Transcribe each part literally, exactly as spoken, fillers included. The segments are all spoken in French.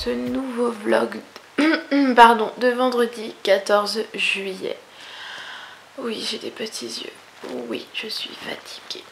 ce nouveau vlog pardon, de vendredi quatorze juillet. Oui, j'ai des petits yeux. Oui, je suis fatiguée.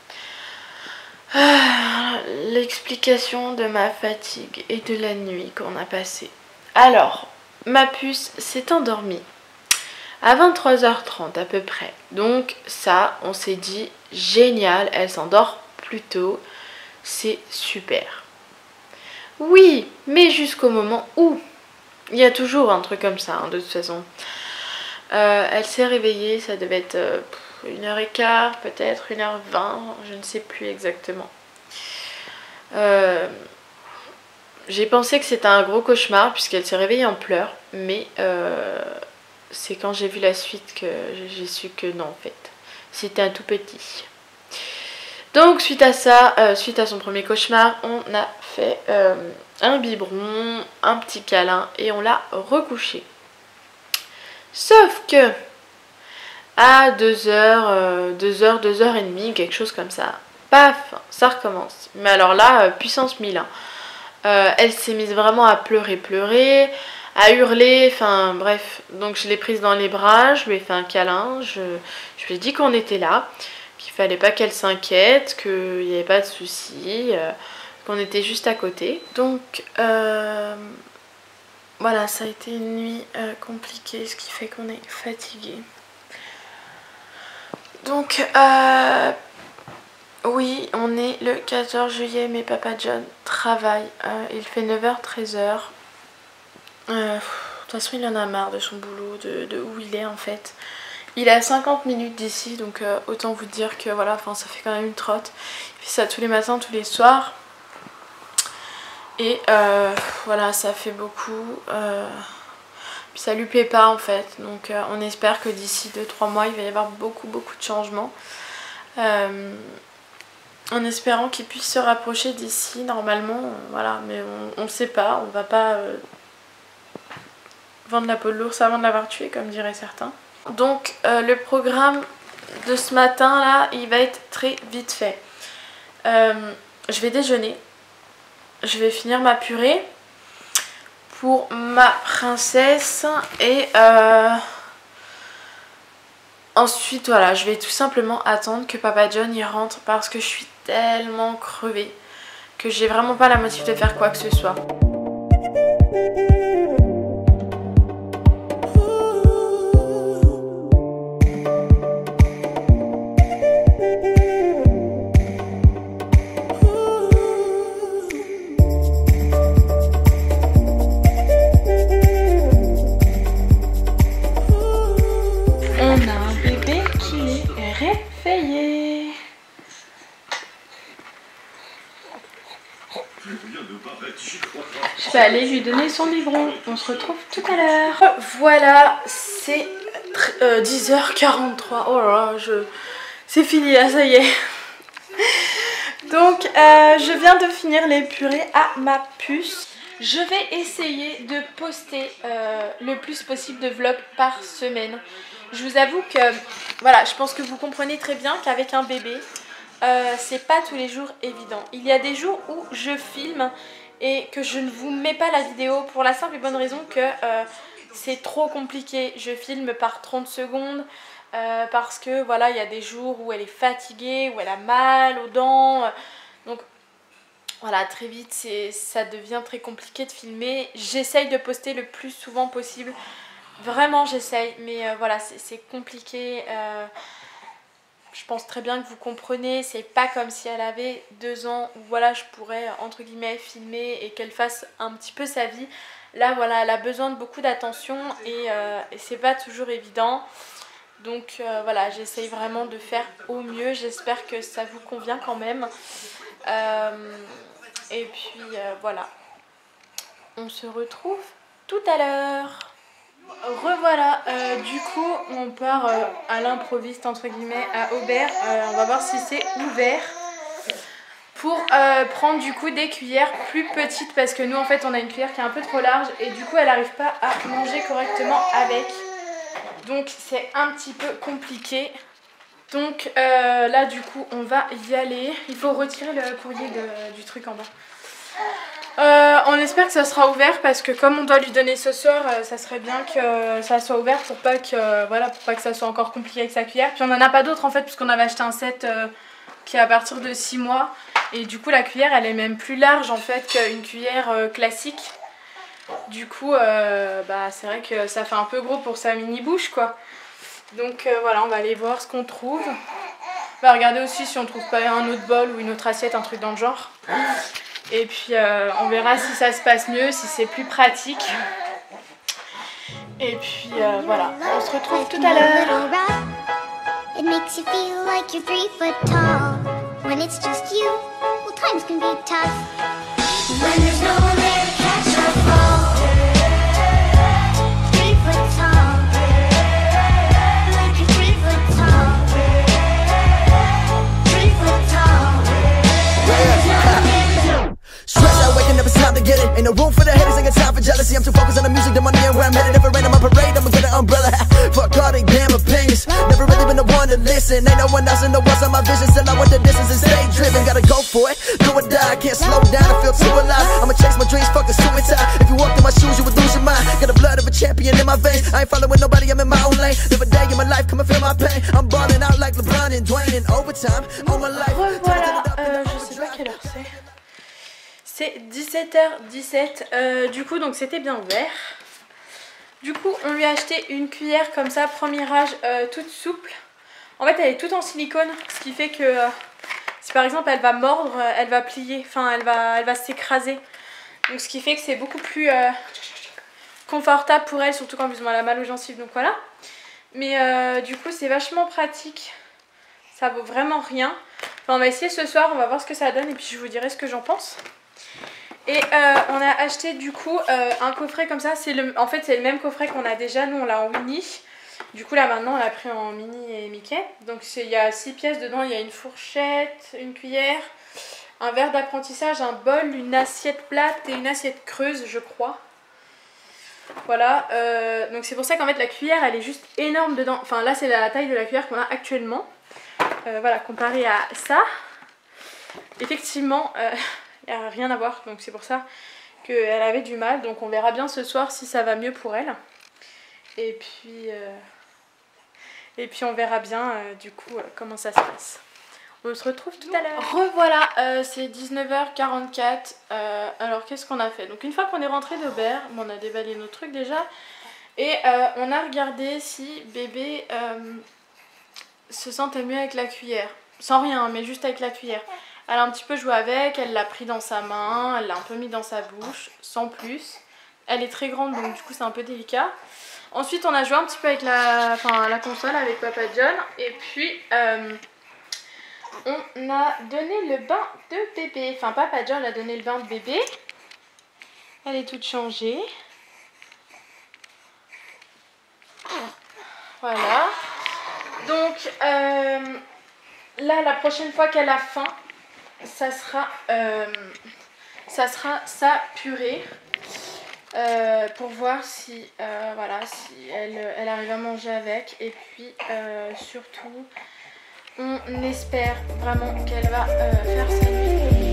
Ah, l'explication de ma fatigue et de la nuit qu'on a passée. Alors, ma puce s'est endormie à vingt-trois heures trente à peu près. Donc ça, on s'est dit génial, elle s'endort plus tôt. C'est super. Oui, mais jusqu'au moment où il y a toujours un truc comme ça, hein, de toute façon. Euh, elle s'est réveillée, ça devait être euh, une heure quinze, peut-être une heure vingt, je ne sais plus exactement. Euh, J'ai pensé que c'était un gros cauchemar puisqu'elle s'est réveillée en pleurs, mais euh, c'est quand j'ai vu la suite que j'ai su que non, en fait. C'était un tout petit. Donc suite à ça, euh, suite à son premier cauchemar, on a fait euh, un biberon, un petit câlin et on l'a recouché. Sauf que à deux heures, deux heures, deux heures trente, quelque chose comme ça, paf, ça recommence. Mais alors là, puissance mille. Hein. Euh, elle s'est mise vraiment à pleurer, pleurer, à hurler, enfin bref. Donc je l'ai prise dans les bras, je lui ai fait un câlin, je, je lui ai dit qu'on était là, qu'il fallait pas qu'elle s'inquiète, qu'il n'y avait pas de soucis, euh, qu'on était juste à côté. Donc euh, voilà, ça a été une nuit euh, compliquée, ce qui fait qu'on est fatigué. Donc euh, oui, on est le quatorze juillet, mais Papa John travaille, euh, il fait neuf heures treize heures. Euh, de toute façon il en a marre de son boulot, de, de où il est en fait. Il est à cinquante minutes d'ici, donc euh, autant vous dire que voilà, enfin ça fait quand même une trotte. Il fait ça tous les matins, tous les soirs. Et euh, voilà, ça fait beaucoup. Euh, puis ça lui plaît pas en fait. Donc euh, on espère que d'ici deux trois mois il va y avoir beaucoup beaucoup de changements. Euh, en espérant qu'il puisse se rapprocher d'ici normalement, euh, voilà, mais on ne sait pas, on va pas euh, vendre la peau de l'ours avant de l'avoir tué comme diraient certains. Donc euh, le programme de ce matin là, il va être très vite fait. Euh, je vais déjeuner, je vais finir ma purée pour ma princesse et euh, ensuite voilà, je vais tout simplement attendre que Papa John y rentre parce que je suis tellement crevée que j'ai vraiment pas la motive de faire quoi que ce soit. On a un bébé qui est réveillé. Je vais aller lui donner son biberon. On se retrouve tout à l'heure. Voilà, c'est euh, dix heures quarante-trois. Oh là là, je... c'est fini là, ça y est. Donc, euh, je viens de finir les purées à ma puce. Je vais essayer de poster euh, le plus possible de vlogs par semaine. Je vous avoue que, voilà, je pense que vous comprenez très bien qu'avec un bébé, euh, c'est pas tous les jours évident. Il y a des jours où je filme et que je ne vous mets pas la vidéo pour la simple et bonne raison que euh, c'est trop compliqué. Je filme par trente secondes euh, parce que voilà, il y a des jours où elle est fatiguée, où elle a mal aux dents. Donc voilà, très vite ça devient très compliqué de filmer. J'essaye de poster le plus souvent possible. Vraiment j'essaye, mais euh, voilà, c'est compliqué. Euh, je pense très bien que vous comprenez, c'est pas comme si elle avait deux ans où voilà, je pourrais entre guillemets filmer et qu'elle fasse un petit peu sa vie. Là voilà, elle a besoin de beaucoup d'attention et, euh, et c'est pas toujours évident. Donc euh, voilà, j'essaye vraiment de faire au mieux, j'espère que ça vous convient quand même. Euh, et puis euh, voilà, on se retrouve tout à l'heure. Revoilà, euh, du coup on part euh, à l'improviste entre guillemets à Aubert, euh, on va voir si c'est ouvert pour euh, prendre du coup des cuillères plus petites parce que nous en fait on a une cuillère qui est un peu trop large et du coup elle n'arrive pas à manger correctement avec, donc c'est un petit peu compliqué. Donc euh, là du coup on va y aller, il faut retirer le courrier de, du truc en bas. Euh, on espère que ça sera ouvert parce que comme on doit lui donner ce soir, euh, ça serait bien que ça soit ouvert pour pas que euh, voilà, pour pas que ça soit encore compliqué avec sa cuillère. Puis on en a pas d'autres en fait puisqu'on avait acheté un set euh, qui est à partir de six mois et du coup la cuillère elle est même plus large en fait qu'une cuillère euh, classique. Du coup euh, bah c'est vrai que ça fait un peu gros pour sa mini bouche quoi. Donc euh, voilà, on va aller voir ce qu'on trouve. On va regarder aussi si on trouve pas un autre bol ou une autre assiette, un truc dans le genre. Et puis euh, on verra si ça se passe mieux, si c'est plus pratique. Et puis euh, voilà, on se retrouve tout à l'heure. It makes you feel like you're three foot tall. When it's just you, well times can be tough. When there's no one there to catch or fall. Three foot tall. Like you're three foot tall. Three foot tall. When there's no one there. Stress out, waking up, it's time to get it. Ain't no room for the haters, ain't got time for jealousy. I'm too focused on the music, the money, and where I'm headed. If it rain on my parade, I'ma get an umbrella. Fuck all they damn opinions. Never really been the one to listen. Ain't no one else in the world's on my vision. Still I want the distance and stay driven. Gotta go for it, do or die. Can't slow down, I feel too alive. I'ma chase my dreams, fuck a suicide. If you walked in my shoes, you would lose your mind. Got the blood of a champion in my veins. I ain't following nobody, I'm in my own lane. Live a day in my life, come and feel my pain. I'm balling out like LeBron and Dwayne in overtime. All my life. Voilà, euh, je sais pas quelle heure c'est. C'est dix-sept heures dix-sept, euh, du coup donc c'était bien ouvert. Du coup on lui a acheté une cuillère comme ça, premier âge, euh, toute souple. En fait elle est toute en silicone, ce qui fait que euh, si par exemple elle va mordre, elle va plier, enfin elle va, elle va s'écraser. Donc ce qui fait que c'est beaucoup plus euh, confortable pour elle, surtout quand elle a mal aux gencives, donc voilà. Mais euh, du coup c'est vachement pratique, ça vaut vraiment rien. Enfin, on va essayer ce soir, on va voir ce que ça donne et puis je vous dirai ce que j'en pense. Et euh, on a acheté du coup euh, un coffret comme ça, c'est le, en fait c'est le même coffret qu'on a déjà, nous on l'a en Winnie. Du coup là maintenant on l'a pris en Minnie et Mickey. Donc il y a six pièces dedans, il y a une fourchette, une cuillère, un verre d'apprentissage, un bol, une assiette plate et une assiette creuse je crois. Voilà, euh, donc c'est pour ça qu'en fait la cuillère elle est juste énorme dedans. Enfin là c'est la taille de la cuillère qu'on a actuellement. Euh, voilà, comparé à ça, effectivement... Euh, il n'y a rien à voir, donc c'est pour ça qu'elle avait du mal. Donc on verra bien ce soir si ça va mieux pour elle. Et puis, euh, et puis on verra bien euh, du coup euh, comment ça se passe. On se retrouve tout à l'heure. Revoilà, euh, c'est dix-neuf heures quarante-quatre. Euh, alors qu'est-ce qu'on a fait? Donc une fois qu'on est rentré d'Aubert, bon, on a déballé nos trucs déjà. Et euh, on a regardé si bébé euh, se sentait mieux avec la cuillère. Sans rien, mais juste avec la cuillère. Elle a un petit peu joué avec, elle l'a pris dans sa main, elle l'a un peu mis dans sa bouche, sans plus. Elle est très grande donc du coup c'est un peu délicat. Ensuite on a joué un petit peu avec la, enfin, la console avec Papa John. Et puis euh, on a donné le bain de bébé. Enfin Papa John a donné le bain de bébé. Elle est toute changée. Voilà. Donc euh, là la prochaine fois qu'elle a faim, ça sera, euh, ça sera sa purée euh, pour voir si, euh, voilà, si elle, elle arrive à manger avec. Et puis euh, surtout on espère vraiment qu'elle va euh, faire sa nuit.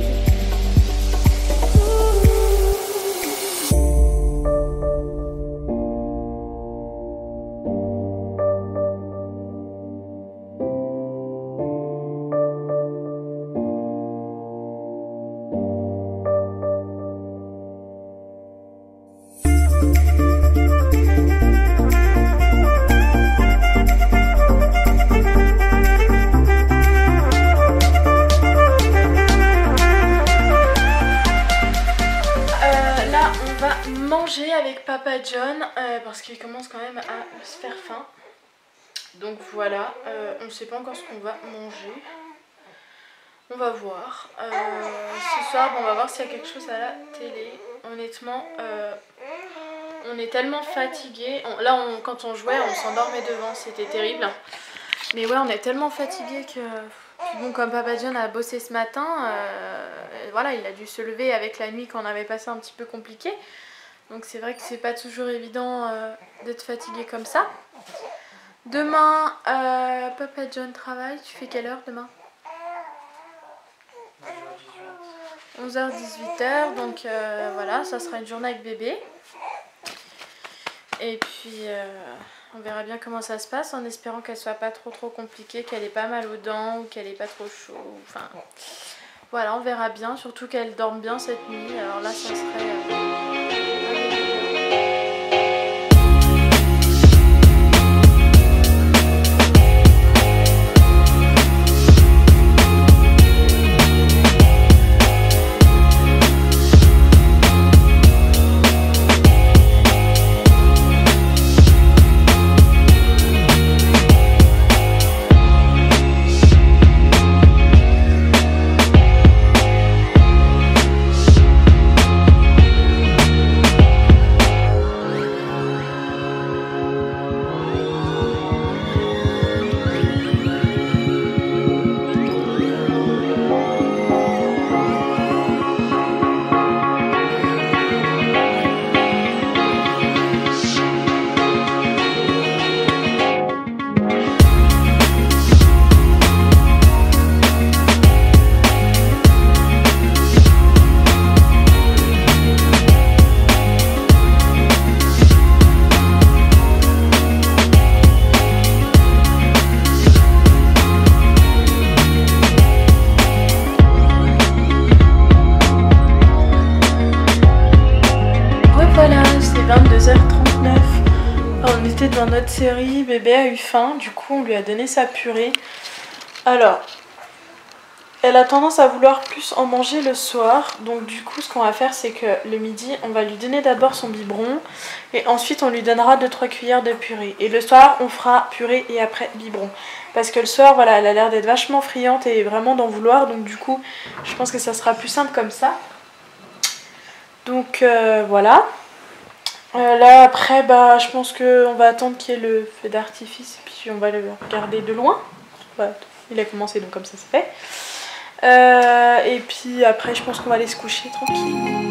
Avec Papa John euh, parce qu'il commence quand même à se faire faim. Donc voilà, euh, on ne sait pas encore ce qu'on va manger. On va voir. Euh, ce soir, bon, on va voir s'il y a quelque chose à la télé. Honnêtement, euh, on est tellement fatigué. Là, on, quand on jouait, on s'endormait devant, c'était terrible. Mais ouais, on est tellement fatigué que... Puis bon, comme Papa John a bossé ce matin, euh, voilà, il a dû se lever avec la nuit qu'on avait passé un petit peu compliqué. Donc c'est vrai que c'est pas toujours évident euh, d'être fatigué comme ça. Demain, euh, Papa John travaille. Tu fais quelle heure demain? onze heures dix-huit heures, donc euh, voilà, ça sera une journée avec bébé. Et puis euh, on verra bien comment ça se passe en espérant qu'elle soit pas trop trop compliquée, qu'elle ait pas mal aux dents ou qu'elle ait pas trop chaud. Enfin voilà, on verra bien, surtout qu'elle dorme bien cette nuit. Alors là, ça serait... Euh, vingt-deux heures trente-neuf. On était dans notre série, bébé a eu faim, du coup on lui a donné sa purée. Alors, elle a tendance à vouloir plus en manger le soir, donc du coup ce qu'on va faire c'est que le midi on va lui donner d'abord son biberon et ensuite on lui donnera deux trois cuillères de purée. Et le soir on fera purée et après biberon. Parce que le soir voilà, elle a l'air d'être vachement friande et vraiment d'en vouloir, donc du coup je pense que ça sera plus simple comme ça. Donc euh, voilà. Euh, là après bah je pense qu'on va attendre qu'il y ait le feu d'artifice et puis on va le regarder de loin. Bah, il a commencé donc comme ça c'est fait. Euh, et puis après je pense qu'on va aller se coucher tranquille.